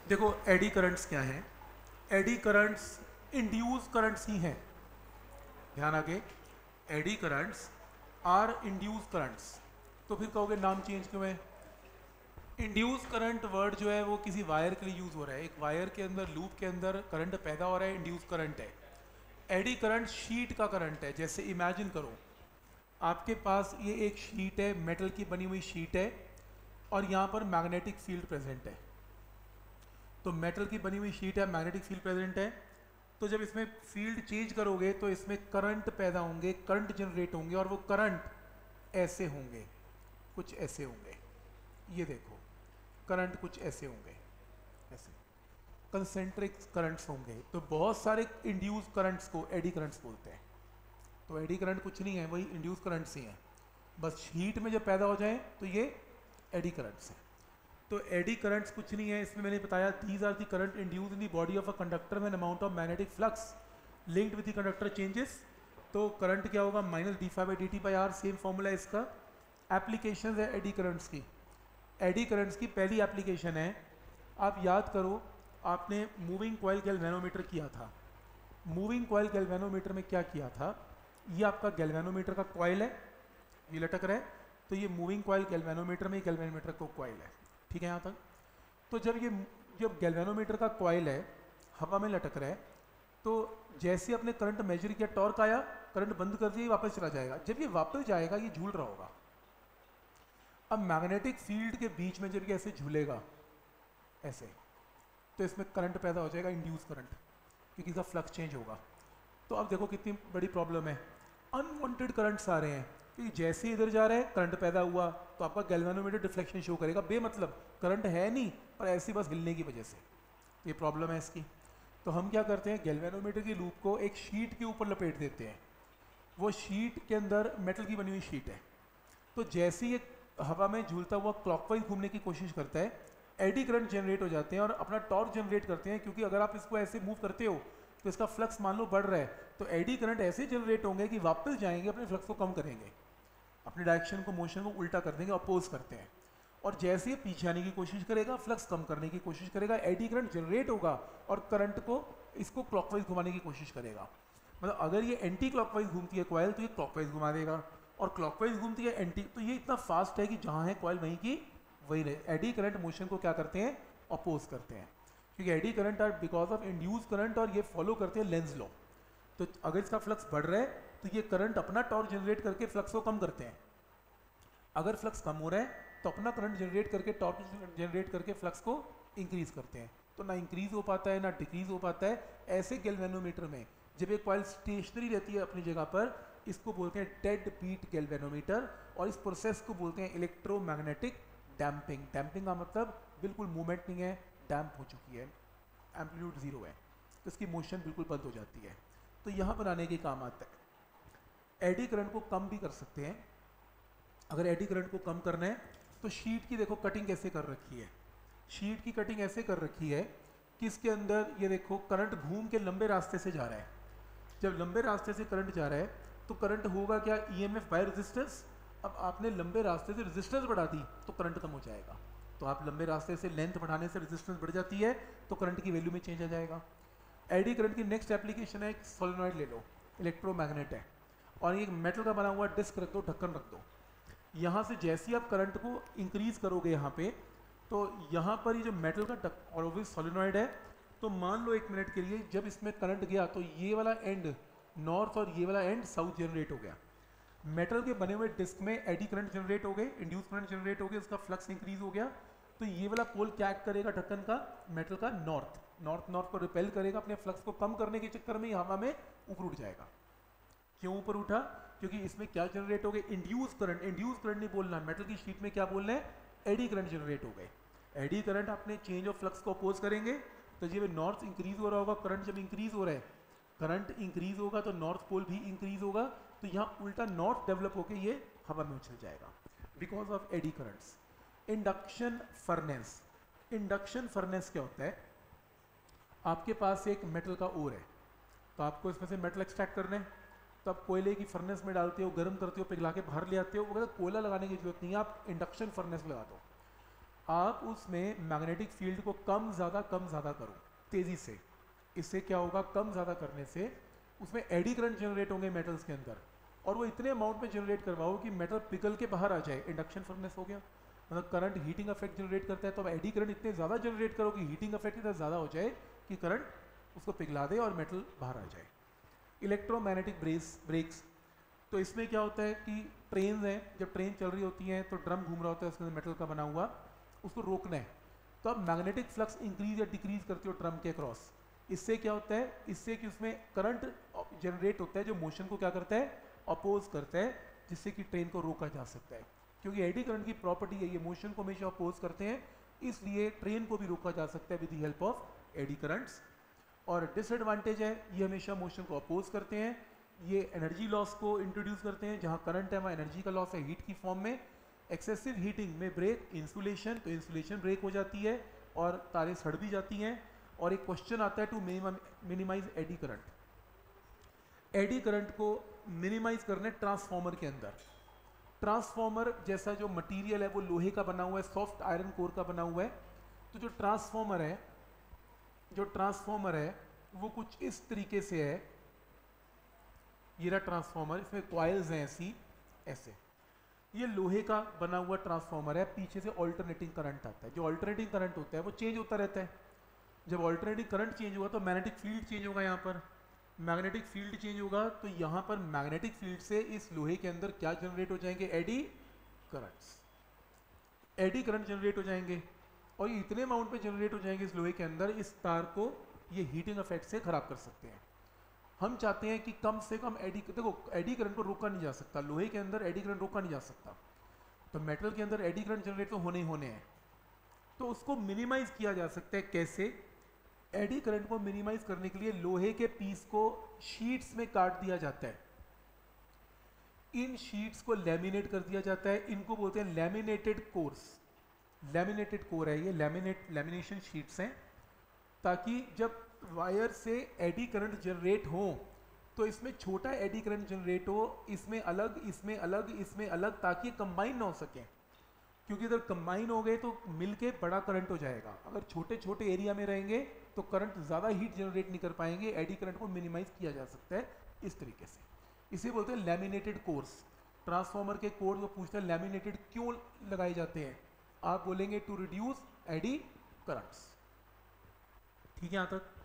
देखो AD currents क्या है। एडी करंट्स इंड्यूस करंट्स ही हैं। ध्यान आगे, eddy currents are induce currents. तो फिर कहोगे नाम चेंज क्यों है। इंड्यूस करंट वर्ड जो है वो किसी वायर के लिए यूज हो रहा है। एक वायर के अंदर लूप के अंदर करंट पैदा हो रहा है, इंड्यूस करंट है। एडी करंट शीट का करंट है। जैसे इमेजिन करो आपके पास ये एक शीट है, मेटल की बनी हुई शीट है और यहाँ पर मैग्नेटिक फील्ड प्रेजेंट है। तो मेटल की बनी हुई शीट है, मैग्नेटिक फील्ड प्रेजेंट है। तो जब इसमें फील्ड चेंज करोगे तो इसमें करंट पैदा होंगे, करंट जनरेट होंगे और वो करंट ऐसे होंगे, कुछ ऐसे होंगे। ये देखो करंट कुछ ऐसे होंगे, ऐसे कंसेंट्रिक करंट्स होंगे। तो बहुत सारे इंड्यूस करंट्स को एडी करंट्स बोलते हैं। तो एडी करंट कुछ नहीं है, वही इंड्यूस करंट्स ही हैं। बस हीट में जब पैदा हो जाए तो ये एडी करंट्स हैं। तो एडी करंट्स कुछ नहीं है, इसमें मैंने बताया these are the current induce in the body of a conductor when amount of magnetic flux linked with the conductor changes. तो करंट क्या होगा, minus d phi by d t by R, same formula है इसका। Application है eddy currents की। Eddy currents की पहली application है, आप याद करो आपने मूविंग कॉइल गैल्वेनोमीटर किया था। मूविंग कॉइल गैल्वेनोमीटर में क्या किया था, ये आपका गैल्वेनोमीटर का कॉइल है, ये लटक रहा है। तो ये मूविंग कॉइल गैल्वेनोमीटर में, गैल्वेनोमीटर को कॉइल है, ठीक है यहाँ तक। तो जब गैल्वेनोमीटर का कॉइल है हवा में लटक रहा है, तो जैसे अपने करंट मेजर किया, टॉर्क आया, करंट बंद कर दिया, वापस चला जाएगा। जब ये वापस जाएगा ये झूल रहा होगा। अब मैग्नेटिक फील्ड के बीच में जब ये ऐसे झूलेगा ऐसे, तो इसमें करंट पैदा हो जाएगा, इंड्यूस करंट, क्योंकि इसका फ्लक्स चेंज होगा। तो अब देखो कितनी बड़ी प्रॉब्लम है, अनवांटेड करंट्स आ रहे हैं। क्योंकि जैसे इधर जा रहा है करंट पैदा हुआ तो आपका गैल्वेनोमीटर डिफ्लेक्शन शो करेगा, बेमतलब करंट है नहीं पर ऐसी बस हिलने की वजह से। ये प्रॉब्लम है इसकी। तो हम क्या करते हैं, गैल्वेनोमीटर की लूप को एक शीट के ऊपर लपेट देते हैं। वो शीट के अंदर मेटल की बनी हुई शीट है। तो जैसे ये हवा में झूलता हुआ क्लॉकवाइज घूमने की कोशिश करता है, एडी करंट जनरेट हो जाते हैं और अपना टॉर्क जनरेट करते हैं। क्योंकि अगर आप इसको ऐसे मूव करते हो तो इसका फ्लक्स मान लो बढ़ रहा है, तो एडी करंट ऐसे जनरेट होंगे कि वापस जाएंगे, अपने फ्लक्स को कम करेंगे, अपने डायरेक्शन को, मोशन को उल्टा कर देंगे, अपोज करते हैं। और जैसे ये पीछे आने की कोशिश करेगा, फ्लक्स कम करने की कोशिश करेगा, एडी करंट जनरेट होगा और करंट को, इसको क्लॉकवाइज घुमाने की कोशिश करेगा। मतलब अगर ये एंटी क्लॉकवाइज घूमती है कॉइल तो ये क्लॉकवाइज घुमा देगा, और क्लॉकवाइज घूमती है एंटी, तो ये इतना फास्ट है कि जहाँ है कॉइल वहीं की वही रहे। एडी करंट मोशन को क्या करते हैं, अपोज करते हैं। क्योंकि eddy current are because of induce current और ये फॉलो करते हैं लेंज लॉ। तो अगर इसका फ्लक्स बढ़ रहा है तो ये करंट अपना टॉर्क जनरेट करके फ्लक्स को कम करते हैं। अगर फ्लक्स कम हो रहा है तो अपना करंट जनरेट करके, टॉर्क जनरेट करके फ्लक्स को इंक्रीज करते हैं। तो ना इंक्रीज हो पाता है ना डिक्रीज हो पाता है। ऐसे गैल्वेनोमीटर में जब एक कॉइल स्टेशनरी रहती है अपनी जगह पर, इसको बोलते हैं डेड बीट गैल्वेनोमीटर, और इस प्रोसेस को बोलते हैं इलेक्ट्रोमैग्नेटिक डैम्पिंग। डैम्पिंग का मतलब बिल्कुल मूवमेंट नहीं है, डैम्प हो चुकी है, एम्पलीट्यूड जीरो है, तो इसकी मोशन बिल्कुल बंद हो जाती है। तो यहाँ बनाने के काम आता है। एडी करंट को कम भी कर सकते हैं। अगर एडी करंट को कम करना है तो शीट की देखो कटिंग कैसे कर रखी है। शीट की कटिंग ऐसे कर रखी है कि इसके अंदर ये देखो करंट घूम के लंबे रास्ते से जा रहा है। जब लंबे रास्ते से करंट जा रहा है तो करंट होगा क्या, ईएमएफ बाय रेजिस्टेंस। अब आपने लंबे रास्ते से रेजिस्टेंस बढ़ा दी तो करंट कम हो जाएगा। तो आप लंबे रास्ते से लेंथ बढ़ाने से रेजिस्टेंस बढ़ जाती है तो करंट की वैल्यू में चेंज आ जाएगा। एडी करंट की नेक्स्ट एप्लीकेशन है, एक सोलेनॉइड ले लो, इलेक्ट्रोमैग्नेट है, और एक मेटल का बना हुआ डिस्क रख दो, ढक्कन रख दो। यहाँ से जैसे ही आप करंट को इंक्रीज करोगे यहाँ पे, तो यहाँ पर ये जो मेटल का और वो भी सोलेनॉइड है, तो मान लो एक मिनट के लिए जब इसमें करंट गया तो ये वाला एंड नॉर्थ और ये वाला एंड साउथ जनरेट हो गया। मेटल के बने हुए डिस्क में एडी करंट जनरेट हो गए, इंड्यूस करंट जनरेट हो गए, उसका फ्लक्स इंक्रीज हो गया। तो ये वाला पोल क्या एक्ट करेगा, ढक्कन का, मेटल का नॉर्थ, नॉर्थ नॉर्थ को रिपेल करेगा, अपने फ्लक्स को कम करने के चक्कर में हवा में ऊपर उठ जाएगा। क्यों ऊपर उठा, क्योंकि इसमें क्या जनरेट हो गए, इंड्यूस करंट। इंड्यूस करंट नहीं बोलना, मेटल की शीट में क्या बोलना है, एडी करंट जनरेट हो गए। एडी करंट अपने चेंज ऑफ फ्लक्स को अपोज करेंगे। तो जब नॉर्थ इंक्रीज हो रहा होगा, करंट जब इंक्रीज हो रहा है, करंट इंक्रीज होगा तो नॉर्थ पोल भी इंक्रीज होगा, तो यहाँ उल्टा नॉर्थ डेवलप होकर ये हवा में उछल जाएगा because of eddy currents. Induction furnace. Induction furnace क्या होता है, आपके पास एक मेटल का ओर है, तो आपको इसमें से मेटल एक्सट्रैक्ट करना है, तो आप कोयले की फर्नेस में डालते हो, गर्म करते हो, पिघला के बाहर ले आते हो। अगर कोयला लगाने की जरूरत नहीं है, आप इंडक्शन फर्नेस लगा दो। आप उसमें मैग्नेटिक फील्ड को कम ज़्यादा करो तेज़ी से। इससे क्या होगा, कम ज़्यादा करने से उसमें एडी करंट जनरेट होंगे मेटल्स के अंदर, और वो इतने अमाउंट में जनरेट करवाओ कि मेटल पिघल के बाहर आ जाए। इंडक्शन फर्नेस हो गया, मतलब करंट हीटिंग इफेक्ट जनरेट करता है, तो अब एडी करंट इतने ज़्यादा जनरेट करो कि हीटिंग इफेक्ट इतना ज़्यादा हो जाए कि करंट उसको पिघला दे और मेटल बाहर आ जाए। इलेक्ट्रोमैग्नेटिक ब्रेक्स, तो इसमें क्या होता है कि ट्रेन हैं, जब ट्रेन चल रही होती हैं तो ड्रम घूम रहा होता है उसके अंदर मेटल का बना हुआ, उसको रोकना है, तो अब मैग्नेटिक फ्लक्स इंक्रीज या डिक्रीज करती हो ड्रम के क्रॉस। इससे क्या होता है, इससे कि उसमें करंट जनरेट होता है जो मोशन को क्या करता है, अपोज करता है, जिससे कि ट्रेन को रोका जा सकता है। क्योंकि एडी करंट की प्रॉपर्टी है ये मोशन को हमेशा अपोज करते हैं, इसलिए ट्रेन को भी रोका जा सकता है with the help of eddy currents. और डिसएडवांटेज है, ये हमेशा मोशन को अपोज करते हैं, ये एनर्जी लॉस को इंट्रोड्यूस करते हैं, जहाँ करंट है वहाँ एनर्जी का लॉस है हीट की फॉर्म में। एक्सेसिव हीटिंग में ब्रेक इंसुलेशन, तो इंसुलेशन ब्रेक हो जाती है और तारें सड़ भी जाती हैं। और एक क्वेश्चन आता है to minimise eddy current. Eddy current को मिनिमाइज करने ट्रांसफॉर्मर के अंदर, ट्रांसफॉर्मर जैसा जो मटेरियल है वो लोहे का बना हुआ है, सॉफ्ट आयरन कोर का बना हुआ है, तो जो ट्रांसफॉर्मर है वो कुछ इस तरीके से है। ये रहा ट्रांसफॉर्मर, इसमें कॉइल्स हैं ऐसे, ये लोहे का बना हुआ ट्रांसफॉर्मर है, पीछे से ऑल्टरनेटिंग करंट आता है। जो ऑल्टरनेटिंग करंट होता है वो चेंज होता रहता है। जब ऑल्टरनेटिंग करंट चेंज होगा तो मैग्नेटिक फील्ड चेंज होगा, यहाँ पर मैग्नेटिक फील्ड चेंज होगा, तो यहाँ पर मैग्नेटिक फील्ड से इस लोहे के अंदर क्या जनरेट हो जाएंगे, एडी करंट जनरेट हो जाएंगे। और ये इतने अमाउंट पे जनरेट हो जाएंगे इस लोहे के अंदर, इस तार को ये हीटिंग इफेक्ट से खराब कर सकते हैं। हम चाहते हैं कि कम से कम देखो एडी करंट को रोका नहीं जा सकता, लोहे के अंदर एडी करंट रोका नहीं जा सकता, तो मेटल के अंदर एडी करंट जनरेट तो होने ही होने हैं। तो उसको मिनिमाइज किया जा सकता है कैसे, एडी करंट को मिनिमाइज करने के लिए लोहे के पीस को शीट्स में काट दिया जाता है, इन शीट्स को लैमिनेट कर दिया जाता है, इनको बोलते हैं लैमिनेटेड कोर्स। लैमिनेटेड कोर है ये, लैमिनेशन शीट्स हैं, ताकि जब वायर से एडी करंट जनरेट हो तो इसमें छोटा एडी करंट जनरेट हो, इसमें अलग, इसमें अलग, इसमें अलग, ताकि कंबाइन ना हो सके। क्योंकि अगर कंबाइन हो गए तो मिलके बड़ा करंट हो जाएगा, अगर छोटे छोटे एरिया में रहेंगे तो करंट ज़्यादा हीट जनरेट नहीं कर पाएंगे। एडी करंट को मिनिमाइज किया जा सकता है इस तरीके से, इसे बोलते हैं लैमिनेटेड कोर्स। ट्रांसफॉर्मर के कोर को पूछते हैं लैमिनेटेड क्यों लगाए जाते हैं, आप बोलेंगे टू रिड्यूस एडी करंट्स। ठीक है यहाँ तक।